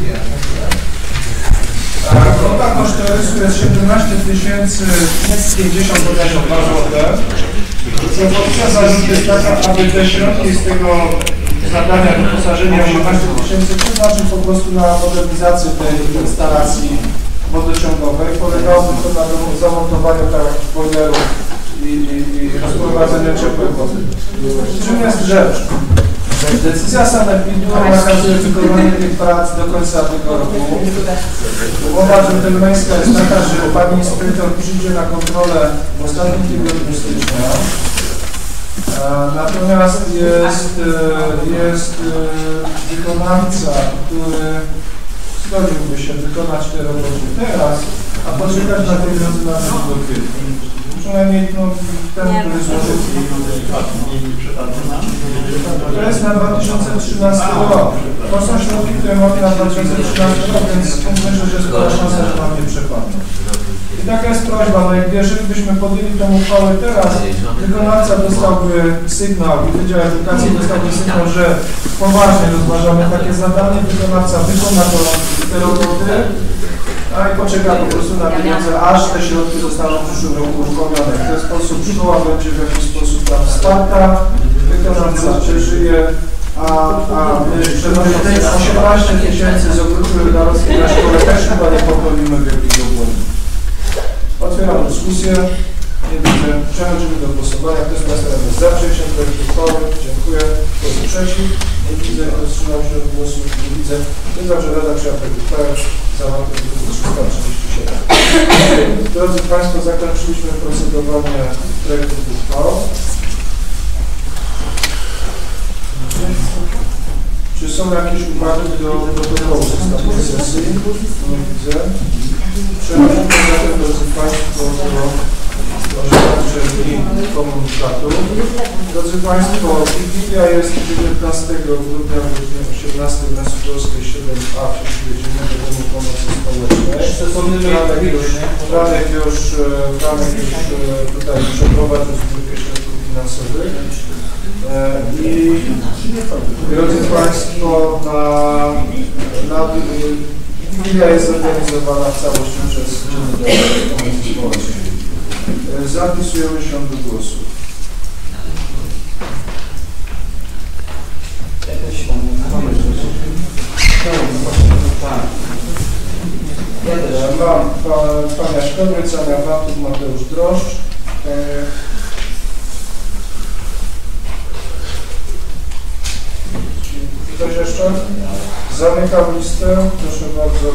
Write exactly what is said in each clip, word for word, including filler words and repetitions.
Kwota kosztorysu jest siedemnaście tysięcy pięćdziesiąt złotych. Propozycja zarządu jest taka, aby te środki z tego zadania wyposażenia osiemnaście tysięcy przeznaczyć po prostu na modernizację tej instalacji wodociągowej. Polegałoby to na zamontowaniu takich boilerów i, i, i rozprowadzeniu ciepłej wody. Czym jest rzecz? Decyzja sanepidu nakazuje wykonanie tych prac do końca tego roku. Umowa dżentelmeńska jest taka, że pani inspektor przyjdzie na kontrolę w ostatnim tygodniu stycznia. Natomiast jest, jest wykonawca, który zgodziłby się wykonać te roboty teraz, a poczekać na pieniądze na do kwietnia. Przynajmniej no, ten, który złożył. To jest na dwa tysiące trzynasty rok. To są środki, które mamy na dwa tysiące trzynasty rok, więc myślę, że jest spora szansa, że nam nie przepadną. I taka jest prośba, no jak jeżeli byśmy podjęli tę uchwałę teraz, wykonawca dostałby sygnał i Wydział Edukacji dostałby sygnał, że poważnie rozważamy takie zadanie, wykonawca wykona to, te roboty, a i poczeka po prostu na pieniądze, aż te środki zostaną w przyszłym roku uruchomione. W ten sposób szkoła będzie w jakiś sposób tam wsparta, wykonawca przeżyje, a, a my przenosząc osiemnaście tysięcy z okruchy narodowskiej na szkołę też chyba nie popełnimy wielkiego błędu. Otwieram dyskusję. Nie widzę. Przechodzimy do głosowania. Kto z Państwa jest za przyjęciem projektu uchwały? Dziękuję. Kto jest przeciw? Nie widzę. Kto wstrzymał się od głosu? Nie widzę. Stwierdzam, że Rada przyjęła projekt uchwały zawarty w druku trzysta trzydzieści siedem. Drodzy Państwo, zakończyliśmy procedowanie projektów uchwał. Czy są jakieś uwagi do protokołu z ostatniej sesji? Nie widzę. Przechodzimy zatem, drodzy Państwo, do oświadczeń i komunikatu. Drodzy Państwo, Wigilia jest dziewiętnastego grudnia o godzinie osiemnastej w Mesułowskiej siedem A w siedzibie Dziennego Domu Pomocy Społecznej. Franek już, Franek już, Franek już tutaj przeprowadził zbiórkę środków finansowych. I drodzy Państwo, na, na Wigilia jest zorganizowana w całości przez Dzienny Dom Pomocy Społecznej. Zapisujemy się do głosu. Mam pana Szkodryca, Nawatów, Mateusz Droszcz. Ktoś jeszcze? Zamykam listę. Proszę bardzo.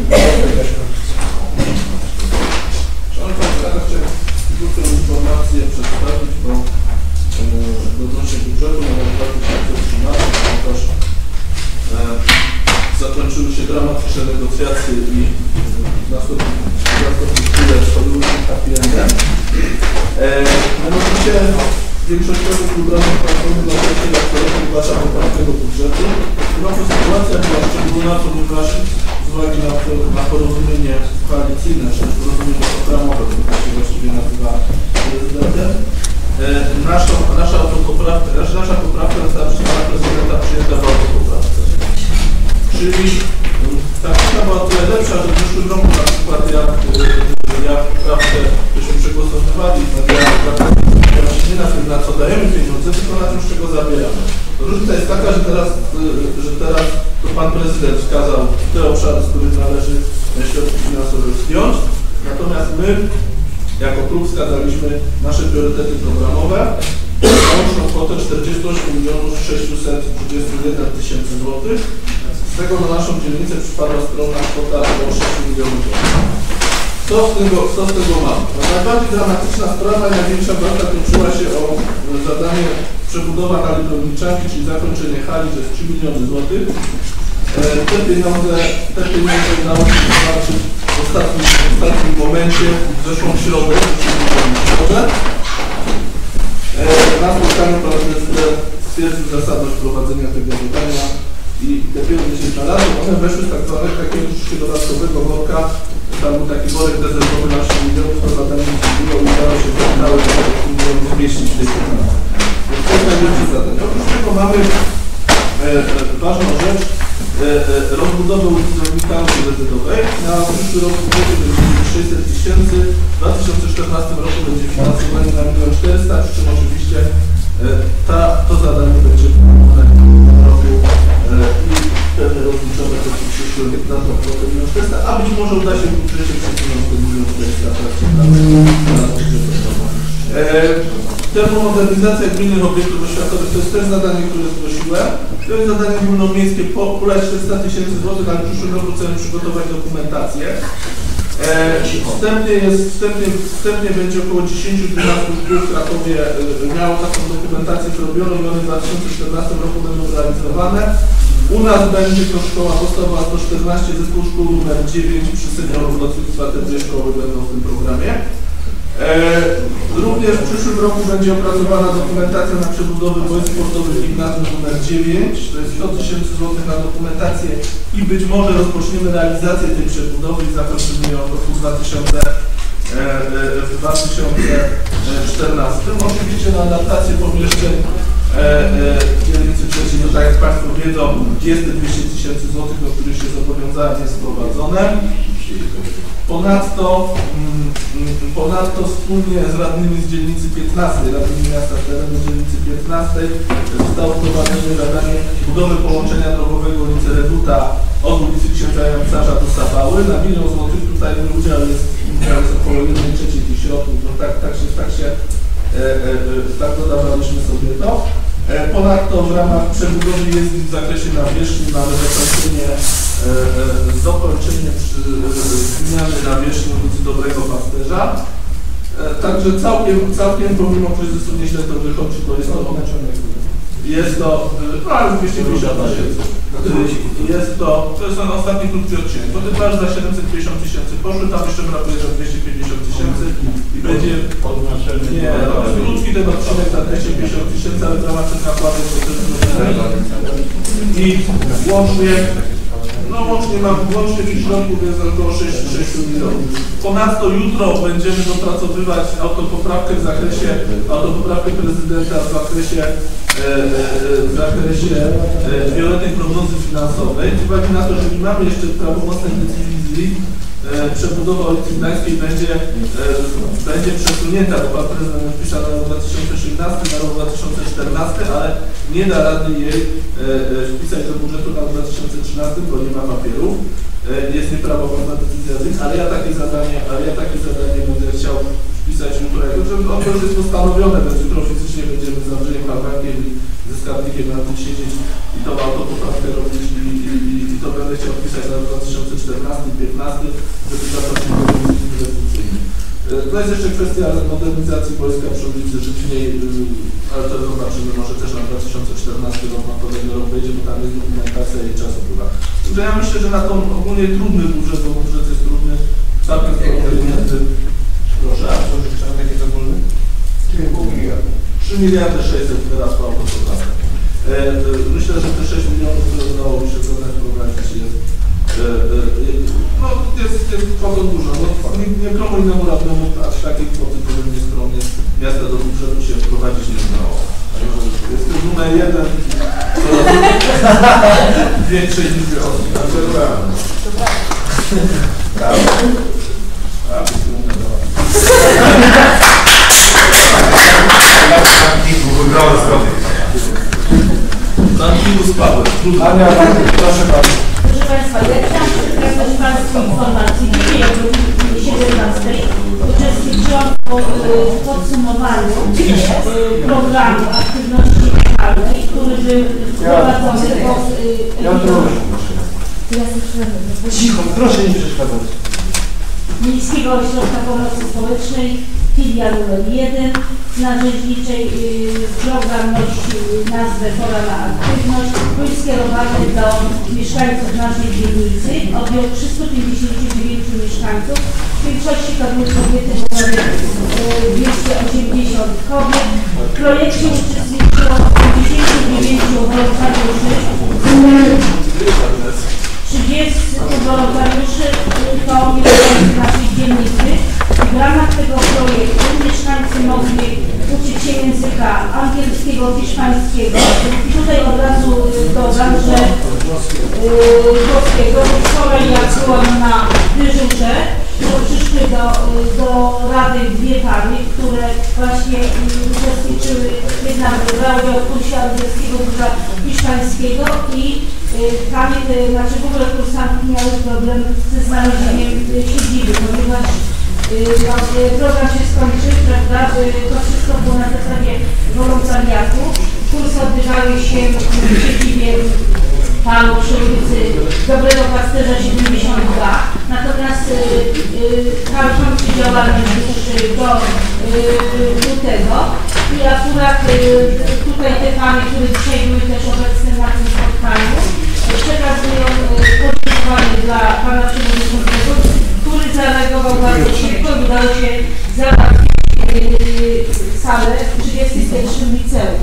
Szanowni Państwo, chciałem krótką informację przedstawić, bo odnośnie budżetu na rok dwa tysiące trzynasty, ponieważ e, zakończyły się dramatyczne negocjacje i w następnych chwilach spadły się happy endem. Mianowicie większościowy program pracownik dla trzeciego roku wygłasza poprawnego budżetu. No to sytuacja była szczególna, ponieważ z uwagi na, na porozumienie koalicyjne, czy porozumienie programowe, które się właściwie nazywa prezydentem, e, nasza, nasza, autopoprawka, nasza poprawka została przez pana prezydenta przyjęta w autopoprawce. Czyli taktyka była o tyle lepsza, że w zeszłym roku na przykład jak, ja poprawkę byśmy przegłosowywali, nie na tym, na co dajemy pieniądze, tylko na tym, z czego zabieramy. Różnica jest taka, że teraz, że teraz to pan prezydent wskazał te obszary, z których należy środki finansowe zdjąć, natomiast my jako klub wskazaliśmy nasze priorytety programowe, łączną kwotę czterdzieści osiem milionów sześćset trzydzieści jeden tysięcy złotych. Z tego na naszą dzielnicę przypadła skromna kwota około sześć milionów złotych. Co z tego, co z tego mamy? No, najbardziej dramatyczna sprawa i największa walka toczyła się o zadanie przebudowa hali Browniczanki, czyli zakończenie hali, to jest trzy miliony złotych. E, te pieniądze, te pieniądze udało się zobaczyć w ostatnim, w ostatnim momencie, w zeszłą środę, w środę. E, na spotkaniu pan prezydent stwierdził zasadność prowadzenia tego zadania i te pieniądze się znalazły. One weszły z tak zwanego takiego dodatkowego worka. Tam był taki worek rezerwowy na osiem milionów, to zadanie nie było i udało się cały milionów zmieścić w tej sytuacji. Więc to jest największe zadanie. Oprócz tego mamy e, ważną rzecz, rozbudowę ulicy Rolnika Decydowej. Na przyszły rok budżetu będzie sześćset tysięcy, w dwa tysiące czternastym roku będzie finansowanie na milion czterysta, przy czym oczywiście ta, to zadanie będzie wykonane w tym roku i pewnie rozliczone to w przyszłym na tą kwotę milion czterysta, a być może uda się w budżecie przesunąć do milion czterysta w trakcie Termomodernizacja gminnych obiektów oświatowych to jest też zadanie, które zgłosiłem. To jest zadanie ogólnomiejskie po pule czterysta tysięcy złotych, ale w przyszłym roku chcemy przygotować dokumentację. E, wstępnie, jest, wstępnie, wstępnie będzie około dziesięć do dwunastu szkół w Krakowie e, miało taką dokumentację zrobioną i one w dwa tysiące czternastym roku będą realizowane. U nas będzie to szkoła podstawowa sto czternaście, zespół szkół numer dziewięć przy seniorów lotnictwa, te dwie szkoły będą w tym programie. E, również w przyszłym roku będzie opracowana dokumentacja na przebudowę boisk sportowych gimnazjum numer dziewięć, to jest sto tysięcy złotych na dokumentację i być może rozpoczniemy realizację tej przebudowy i zakończymy ją w roku dwa tysiące czternastym. Oczywiście na adaptację pomieszczeń dzielnicy trzeciej, no tak jak Państwo wiedzą, jest te dwieście tysięcy złotych, do których się zobowiązałem, jest wprowadzone. Ponadto, ponadto wspólnie z radnymi z dzielnicy piętnastej, radnymi miasta z terenu dzielnicy piętnastej zostało wprowadzone zadanie budowy połączenia drogowego ulicy Reduta od ulicy Księcia Jancarza do Sabały. Na milion złotych tutaj udział jest, udział jest około jednej trzeciej tych środków, no tak, tak się, tak się e, e, tak dodawaliśmy sobie to. Ponadto w ramach przebudowy jezdni w zakresie nawierzchni mamy zakończenie, e, e, dokończenie przy, e, zmiany nawierzchni ulicy Dobrego Pasterza. E, także całkiem, całkiem pomimo kryzysu nieźle to wychodzi, bo jest to, jest to no, ale dwieście pięćdziesiąt tysięcy. Jest to, to jest ten ostatni krótki odcinek, bo te dwa za siedemset pięćdziesiąt tysięcy poszły, tam jeszcze brakuje za dwieście pięćdziesiąt tysięcy i będzie, nie, to jest krótki ten odcinek za dwieście pięćdziesiąt tysięcy, ale w ramach tych nakładów to też i łącznie, no łącznie mam, łącznie tych środków jest około sześć milionów. Ponadto jutro będziemy dopracowywać autopoprawkę w zakresie, autopoprawkę prezydenta w zakresie w zakresie wieloletniej prognozy finansowej. Z uwagi na to, że nie mamy jeszcze prawomocnej decyzji, przebudowa ulicy Gdańskiej będzie, będzie przesunięta, bo pan prezydent wpisał na rok dwa tysiące osiemnasty, na rok dwa tysiące czternasty, ale nie da rady jej wpisać do budżetu na rok dwa tysiące trzynasty, bo nie ma papierów. Jest nieprawomocna decyzja, ale ja takie zadanie, ale ja takie zadanie będę chciał wpisać jutro, że ono już jest postanowione, więc jutro fizycznie będziemy z Andrzejem Pawłankiem i ze skarbnikiem na tym siedzieć i tą autopoprawkę robić i, i, i, i to będę chciał wpisać na dwa tysiące czternasty i piętnasty, żeby zaprosić do komisji inwestycyjnej. To jest jeszcze kwestia modernizacji wojska przy ulicy Życznej, ale to zobaczymy, może też na dwa tysiące czternasty rok, na kolejny rok wejdzie, bo tam jest dokumentacja i czas upływa. Także ja myślę, że na to ogólnie trudny budżet, bo budżet jest trudny, całkiem pieniędzy. Proszę, a co trzeba takie ogólne? trzy miliardy sześćset teraz po autopoprawce. Myślę, że te sześć milionów, które udało mi się wykonać w programie jest, e, e, no, jest, jest kwotą dużo. No, nie komu innemu radnemu aż takiej kwoty, powiem nieskromnie, miasta do budżetu się wprowadzić nie udało. Jest to numer jeden, większej liczby osób. Brawo. Rankingu spadły. Ania, proszę bardzo. Proszę Państwa, ja chciałam przekazać Państwu informacji. Dzisiaj o godzinie siedemnastej uczestniczyłam w podsumowaniu programu aktywności lokalnej, który był wprowadzony pod... Ja Cicho, proszę nie przeszkadzać. Miejskiego Ośrodka Pomocy Społecznej, filia numer jeden. Na rzeźniczej y, program nosi nazwę Pora na aktywność. Był skierowany do mieszkańców naszej dzielnicy. Objął trzystu pięćdziesięciu dziewięciu mieszkańców. W większości to były kobiety, bo dwieście osiemdziesiąt kobiet. W projekcie uczestniczyło pięćdziesięciu dziewięciu wolontariuszy. trzydziestu wolontariuszy to mieszkańcy naszej dzielnicy. W ramach tego projektu mieszkańcy mogli uczyć się języka angielskiego, hiszpańskiego. I tutaj od razu dodam, że Górskiego. Wczoraj jak byłam na dyżurze, to przyszły do, do Rady dwie pary, które właśnie uczestniczyły, jedna brała udział w kursie angielskiego, druga hiszpańskiego i panie, znaczy w ogóle kursantki miały problem ze znalezieniem siedziby, ponieważ no, program się skończył, prawda, to wszystko było na zasadzie wolontariatu. Kursy odbywały się w siedzibie panu przy ulicy Dobrego Pasterza siedemdziesiąt dwa, natomiast kończy działalność już do lutego i akurat tutaj te panie, które dzisiaj były też obecne na tym spotkaniu, przekazują podziękowanie dla pana przewodniczącego, który zareagował bardzo szybko i udało się załatwić salę w trzydziestym pierwszym liceum.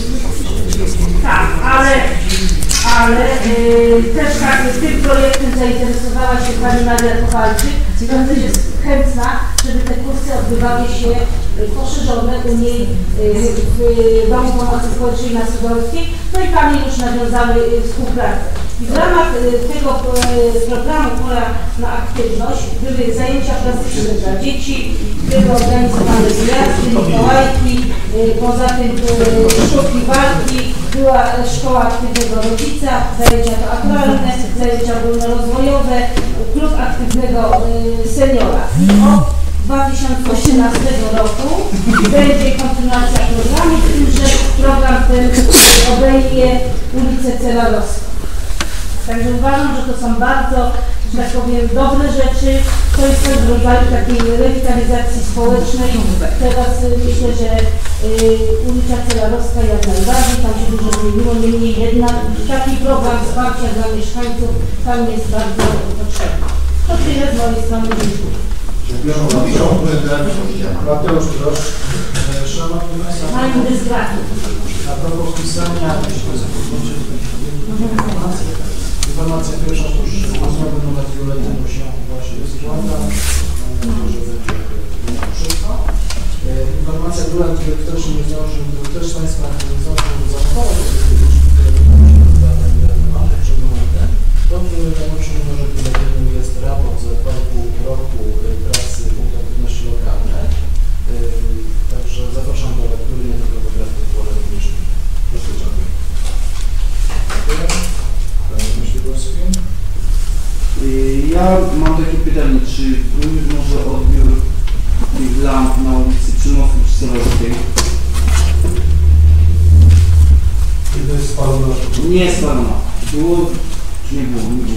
Tak, ale, ale yy, też tak, tym projektem zainteresowała się pani Maria Kowalczyk, bardzo jest chętna, żeby te kursy odbywały się yy, poszerzone u niej yy, w Domu Pomocy Społecznej na Sudolskiej, no i panie już nawiązały yy, współpracę. I w ramach yy, tego yy, programu Pora na Aktywność były zajęcia plastyczne dla dzieci, były organizowane gwiazdy, Mikołajki, yy, poza tym yy, sztuki walki, była szkoła aktywnego rodzica, zajęcia teatralne, zajęcia ogólnorozwojowe, klub aktywnego y, seniora. I od dwa tysiące osiemnastego roku będzie kontynuacja programu, z tym, że program ten obejmie ulicę Celarowską. Także uważam, że to są bardzo, że tak powiem, dobre rzeczy. To jest też w rodzaju takiej rewitalizacji społecznej. Teraz y, myślę, że y, ulica Celarowska jak najbardziej, tam się dużo zmieniło, niemniej jednak taki program wsparcia dla mieszkańców tam jest bardzo potrzebny. To tyle z mojej strony. Mateusz, proszę. Szanowni Państwo, Pani Dysgratu. a propos pisania, informacje. Informacja pierwsza, to już rozmowy numer dwuletniego się właśnie składa, że będzie wszystko. Informacja druga, który ktoś nie zdążył, ktoś z Państwa nie zdążył zachować, przed momentem, to najnowszym numerze dwuletniego jest raport za dwa i pół roku pracy punktu aktywności lokalnej. Także zapraszam do lektury, nie tylko do grafy, ale również dotyczącej. Ja mam takie pytanie, czy również może odbiór tych lamp na ulicy Przymorskiej czy Celarowskiej? Kiedy jest spalona? Nie jest spalona. Było czy nie było? Nie,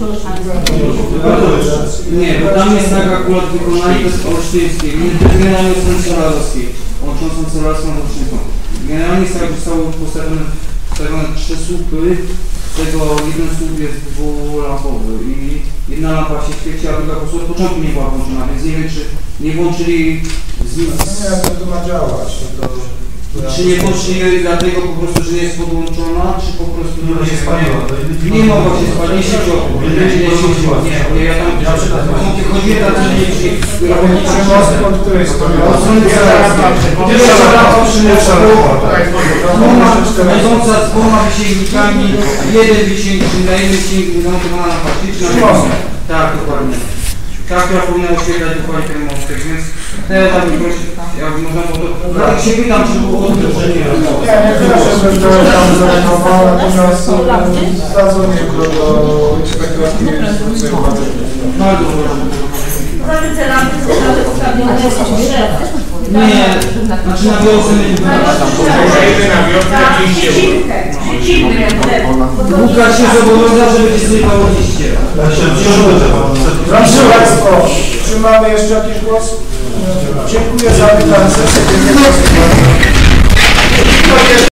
było. Nie, bo tam jest tak akurat wykonanie, to jest olsztyńskie, nie to jest generalnie strony Celarowskiej, łączącą Celarską z Olsztyńską. Generalnie jest tak, że zostało postawione, postawione trzy słupy. Z tego jeden słup jest dwulampowy i jedna lampa się świeci, a druga po prostu od początku nie była włączona, więc nie wiem, czy nie włączyli z... Nie, jak to ma działać, to... Czy nie włączyli dlatego po prostu, że nie jest podłączona, czy po prostu... Nie się spaliła. Nie mogła się spalić, nie świeciło. Nie, nie, ja tam... Chodzi o to, że nie się... Czy most, pod której stoi? Chodząca z dwoma wysięgnikami, jeden wysięgnik, na jednym wysięgniku zamontowana na paśniczna. Tak, dokładnie. Ta, która powinna oświetlać dokładnie ten mostek, więc te tam proszę, jak można było to... Tak się pytam, czy było odbyt, że nie. Ja nie proszę, żeby tam zareagował, natomiast zadzwonię go do inspektorki. Bardzo proszę. Poza tym te lampy zostały ustawione w drzew. Nie, znaczy na wiosnę nie Łukasz się zobowiązał, że będzie zrywał liście. Proszę Państwa, czy mamy jeszcze jakiś głos? Dziękuję za wybranie sesję.